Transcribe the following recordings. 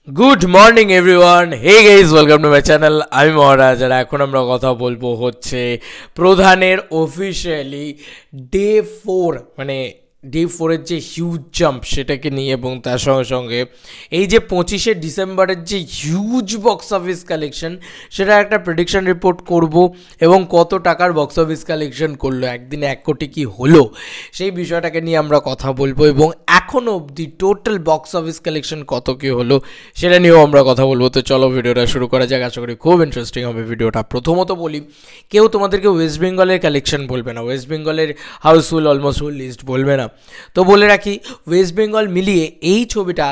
Good morning everyone, hey guys, welcome to my channel. আমি মহারাজ, আর এখন আমরা কথা বলবো হচ্ছে প্রধানের অফিসিয়ালি ডে 4 মানে ডে 4-এর যে হিউজ জাম্প সেটাকে নিয়ে, এবং তার সঙ্গে সঙ্গে এই যে 25শে ডিসেম্বরের যে হিউজ বক্স অফিস কালেকশন, সেটা একটা প্রেডিকশন রিপোর্ট করব এবং কত টাকার বক্স অফিস কালেকশন করলো, একদিনে 1 কোটি কি হলো, সেই বিষয়টাকে নিয়ে আমরা কথা বলবো। এবং এখনও অবধি টোটাল বক্স অফিস কালেকশন কত কি হলো সেটা নিয়েও আমরা কথা বলবো। তো চলো ভিডিওটা শুরু করা যাক, আশা করি খুব ইন্টারেস্টিং হবে ভিডিওটা। প্রথমত বলি, কেউ তোমাদেরকে ওয়েস্ট বেঙ্গলের কালেকশন বলবে না, ওয়েস্ট বেঙ্গলের হাউসফুল অলমোস্ট ফুল লিস্ট বলবে না। তো বলে রাখি, ওয়েস্ট বেঙ্গল মিলিয়ে এই ছবিটা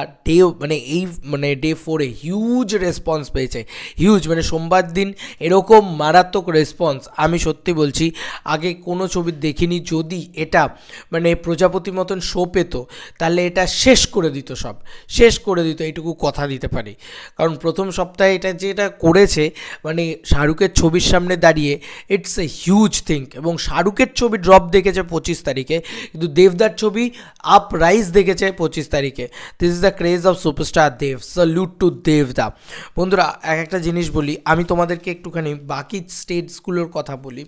ডে 4-এ হিউজ রেসপন্স পেয়েছে, হিউজ, মানে সোমবার দিন এরকম মারাত্মক রেসপন্স আমি সত্যি বলছি আগে কোনো ছবি দেখিনি। যদি এটা মানে প্রজাপতি মতন শো পেত তাহলে এটা শেষ করে দিত, সব শেষ করে দিত, এইটুকু কথা দিতে পারি। কারণ প্রথম সপ্তাহে এটা যেটা করেছে, মানে শাহরুখের ছবির সামনে দাঁড়িয়ে, ইটস এ হিউজ থিং। এবং শাহরুখের ছবি ড্রপ দেখেছে 25 তারিখে, কিন্তু দেবদার ছবি আপ রাইজ দেখেছে 25 তারিখে। This is the craze of superstar Dev, salute to দেবদা। বন্ধুরা, একটা জিনিস বলি, আমি তোমাদেরকে একটুখানি বাকি স্টেটসগুলোর কথা বলি,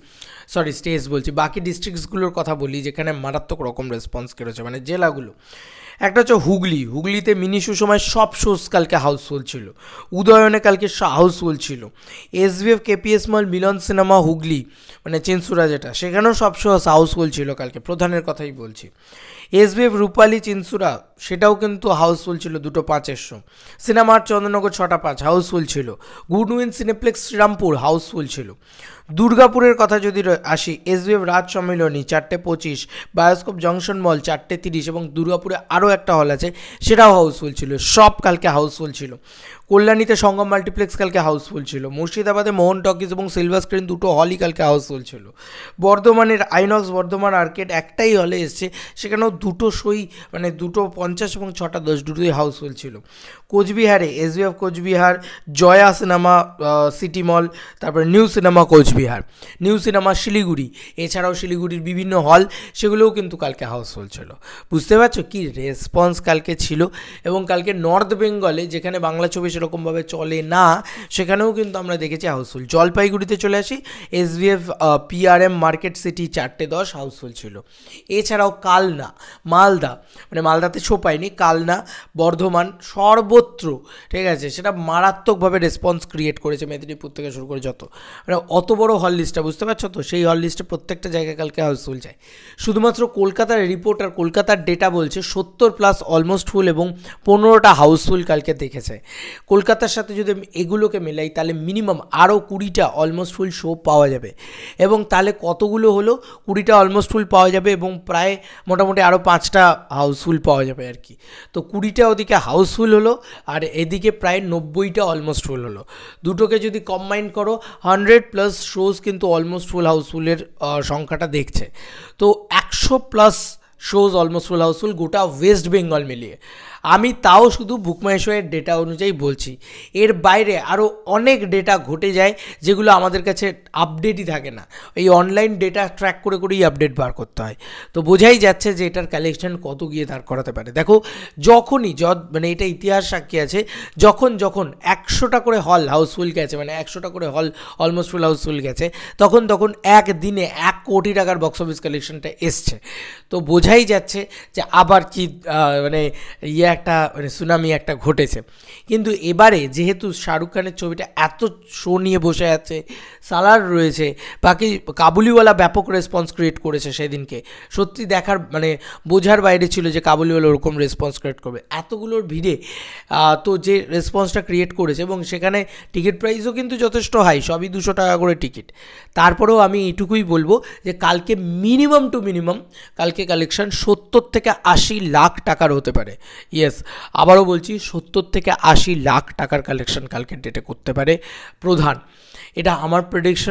বাকি ডিস্ট্রিক্টসগুলোর কথা বলি যেখানে মারাত্মক রকম রেসপন্স করেছে, মানে জেলাগুলো। একটা হচ্ছে হুগলিতে মিনি সুসময় সব শোজ কালকে হাউসফুল ছিল, উদয়নে কালকে হাউসফুল ছিল, SBF KPS mall Milan cinema Hooghly মানে চিনসুরা যেটা, সেখানেও সব শো হাউসফুল ছিল কালকে, প্রধানের কথাই বলছি। এসবিএফ রূপালী চিনসুরা সেটাও কিন্তু হাউসফুল ছিল, 2:05 শো। সিনেমার চন্দ্রনগর 6:05 হাউসফুল ছিল। গুডউইন সিনেপ্লেক্স শ্রীরামপুর হাউসফুল ছিল। দুর্গাপুরের কথা যদি আসি, SBF Raj Sammilani 4:25, bioscope junction mall 4:30, এবং দুর্গাপুরে আরও একটা হল আছে সেটাও হাউসফুল ছিল, সব কালকে হাউসফুল ছিল। কল্যাণীতে সঙ্গম মাল্টিপ্লেক্স কালকে হাউসফুল ছিল। মুর্শিদাবাদে মোহন টকিজ এবং সিলভার স্ক্রিন দুটো হলই কালকে হাউসফুল ছিল। বর্ধমানের আইনক্স বর্ধমান আর্কেড একটাই হলে এসছে, সেখানেও দুটো শোই, মানে 2:50 এবং 6:10 দুটোই হাউসফুল ছিল। কোচবিহারে SBF Cooch Behar, Jaya cinema city mall, তারপরে new cinema Cooch Behar, new cinema Siliguri, এছাড়াও শিলিগুড়ির বিভিন্ন হল সেগুলোও কিন্তু কালকে হাউসফুল ছিল। বুঝতে পারছো কি রেসপন্স কালকে ছিল। এবং কালকে নর্থ বেঙ্গলে, যেখানে বাংলা ছবি সেরকমভাবে চলে না, সেখানেও কিন্তু আমরা দেখেছি হাউসফুল। জলপাইগুড়িতে চলে আসি, SBF PRM market city 4:10 houseful ছিল। এছাড়াও কালনা, মালদা, মানে মালদাতে শো পাইনি, কালনা, বর্ধমান, সর্বত্র, ঠিক আছে, সেটা মারাত্মকভাবে রেসপন্স ক্রিয়েট করেছে, মেদিনীপুর থেকে শুরু করে যত, মানে অত বড় হল লিস্টটা, বুঝতে পারছো তো, সেই হল লিস্টে প্রত্যেকটা জায়গায় কালকে হাউসফুল যায়। শুধুমাত্র কলকাতার রিপোর্ট আর কলকাতার ডেটা বলছে 70+ অলমোস্ট ফুল এবং 15টা হাউসফুল কালকে দেখেছে। কলকাতার সাথে যদি আমি এগুলোকে মেলাই তাহলে মিনিমাম আরও 20টা অলমোস্ট ফুল শো পাওয়া যাবে। এবং তাহলে কতগুলো হলো, 20টা অলমোস্ট ফুল পাওয়া যাবে এবং প্রায় মোটামুটি আরও 5টা হাউসফুল পাওয়া যাবে আর কি। তো 20টা ওদিকে হাউসফুল হলো, আর এদিকে প্রায় 90টা অলমোস্ট ফুল হলো। দুটোকে যদি কম্বাইন করো, 100+ শোজ কিন্তু অলমোস্ট ফুল হাউসফুলের সংখ্যাটা দেখছে। তো 100+ শোজ অলমোস্ট ফুল হাউসফুল গোটা ওয়েস্ট বেঙ্গল মিলিয়ে। আমি তাও শুধু বুকমাইশোয়ের ডেটা অনুযায়ী বলছি, এর বাইরে আরও অনেক ডেটা ঘটে যায় যেগুলো আমাদের কাছে আপডেটই থাকে না, এই অনলাইন ডেটা ট্র্যাক করে করেই আপডেট বার করতে হয়। তো বোঝাই যাচ্ছে যে এটার কালেকশন কত গিয়ে দাঁড় করাতে পারে। দেখো, যখনই মানে এটা ইতিহাস সাক্ষী আছে, যখন 100টা করে হল হাউসফুল গেছে, মানে 100টা করে হল অলমোস্ট ফুল হাউসফুল গেছে, তখন একদিনে 1 কোটি টাকার বক্স অফিস কালেকশনটা এসছে। তো বোঝাই যাচ্ছে যে আবার কি মানে একটা মানে সুনামি একটা ঘটেছে। কিন্তু এবারে যেহেতু শাহরুখ খানের ছবিটা এত শো নিয়ে বসে আছে, সালার রয়েছে, বাকি কাবুলিওয়ালা ব্যাপক রেসপন্স ক্রিয়েট করেছে সেদিনকে, সত্যি দেখার মানে বোঝার বাইরে ছিল যে কাবুলিওয়ালা ওরকম রেসপন্স ক্রিয়েট করবে এতগুলোর ভিড়ে। তো যে রেসপন্সটা ক্রিয়েট করেছে, এবং সেখানে টিকিট প্রাইসও কিন্তু যথেষ্ট হাই, সবই 200 টাকা করে টিকিট। তারপরেও আমি এটুকুই বলবো যে কালকে মিনিমাম টু মিনিমাম কালকে কালেকশন 70 থেকে 80 লাখ টাকার হতে পারে। ইয়েস, আবারও বলছি, 70 থেকে 80 লাখ টাকার কালেকশন কালকের ডেটে করতে পারে প্রধান। এটা আমার প্রেডিকশন,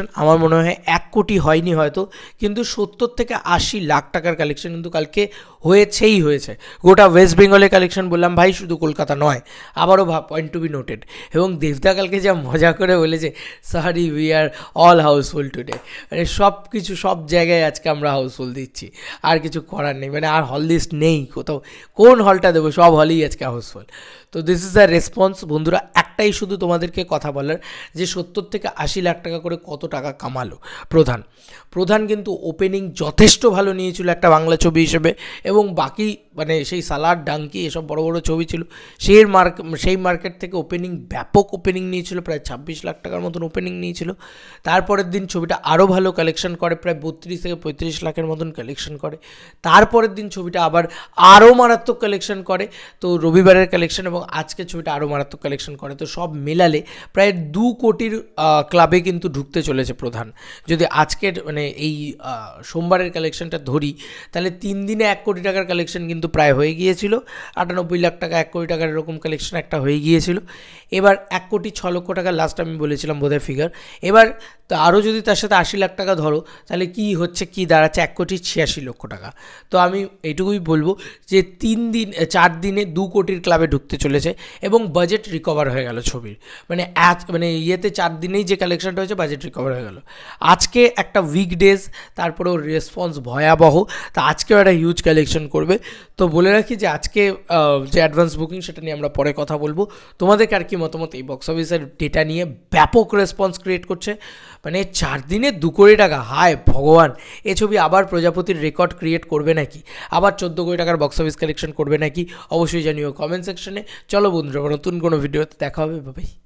কালেকশন আমার মনে হয় 1 কোটি হয়নি হয়তো, কিন্তু 70 থেকে 80 লাখ টাকার কালেকশন কিন্তু কালকে হয়েছে। গোটা ওয়েস্ট বেঙ্গলের কালেকশন বললাম ভাই, শুধু কলকাতা নয়, আবারও পয়েন্ট টু বি নোটেড। এবং দেবদা কালকে যা মজা করে বলেছে, sorry we are all houseful today, মানে সব জায়গায় আজকে আমরা হাউসফুল দিচ্ছি, আর কিছু করার নেই, মানে আর হল লিস্ট নেই কোথাও, কোন হলটা দেবো, সব হলেই আজকে হাউসফুল। তো দিস ইজ দ্য রেসপন্স বন্ধুরা। একটাই শুধু তোমাদেরকে কথা বলার, যে 70 থেকে 80 লাখ টাকা করে কত টাকা কামালো প্রধান কিন্তু ওপেনিং যথেষ্ট ভালো নিয়েছিল একটা বাংলা ছবি হিসেবে, এবং বাকি মানে সেই সালার ডাঙ্কি এসব বড় বড় ছবি ছিল, সেই মার্কেট থেকে ব্যাপক ওপেনিং নিয়েছিল, প্রায় 26 লাখ টাকার মতন ওপেনিং নিয়েছিল। তারপরের দিন ছবিটা আরও ভালো কালেকশন করে, প্রায় 32 থেকে 35 লাখের মতন কালেকশন করে। তারপরের দিন ছবিটা আবার আরও মারাত্মক কালেকশন করে, তো রবিবারের কালেকশন এবং আজকের ছবিটা আরও মারাত্মক কালেকশন করে। তো সব মেলালে প্রায় 2 কোটির ক্লাবে কিন্তু ঢুকতে চলেছে প্রধান। যদি আজকের মানে এই সোমবারের কালেকশনটা ধরি, তাহলে 3 দিনে 1 কোটি টাকার কালেকশন কিন্তু প্রায় হয়ে গিয়েছিল। 98 লাখ টাকা 1 কোটি টাকার এরকম কালেকশন একটা হয়ে গিয়েছিল। এবার 1 কোটি 6 লক্ষ টাকা লাস্ট আমি বলেছিলাম বোধহয় ফিগার। এবার তো আরও যদি তার সাথে 80 লাখ টাকা ধরো, তাহলে কি দাঁড়াচ্ছে 1 কোটি 86 লক্ষ টাকা। তো আমি এইটুকুই বলবো যে 4 দিনে 2 কোটির ক্লাবে ঢুকতে চলেছে, এবং বাজেট রিকভার হয়ে গেল ছবির, মানে ইয়েতে 4 দিনেই যে কালেকশনটা হয়েছে বাজেট রিকভার হয়ে গেল। আজকে একটা উইকডেজ, তারপরেও রেসপন্স ভয়াবহ, তা আজকেও একটা হিউজ কালেকশন করবে। তো বলে রাখি যে আজকে যে অ্যাডভান্স বুকিং সেটা নিয়ে আমরা পরে কথা বলবো। তোমাদেরকে আর কি মতামত এই বক্স অফিসের ডেটা নিয়ে? ব্যাপক রেসপন্স ক্রিয়েট করছে, মানে 4 দিনে 2 কোটি টাকা, হায় ভগবান! এ ছবি আবার প্রজাপতির রেকর্ড ক্রিয়েট করবে নাকি, আবার 14 কোটি টাকার বক্স অফিস কালেকশন করবে নাকি? অবশ্যই জানিও কমেন্ট সেকশনে। চলো বন্ধুরা, নতুন কোনো ভিডিওতে দেখা হবে, বাই।